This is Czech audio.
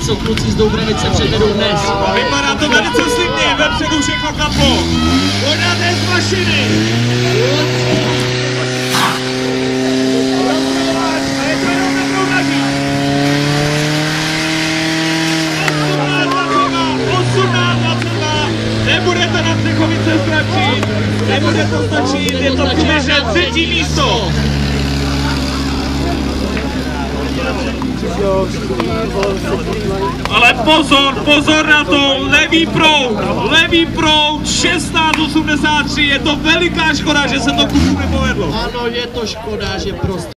co kluci z Doubranice předvedou dnes. Vypadá to velice slibně, vepředu všechno klaplo. Voda jde z mašiny. Nebude to na Czechovice stačit, nebude to stačit, je to přibližně 3. místo. Ale pozor, pozor na to, levý proud, 16,83, je to veliká škoda, že se to klubu nepovedlo. Ano, je to škoda, že prostě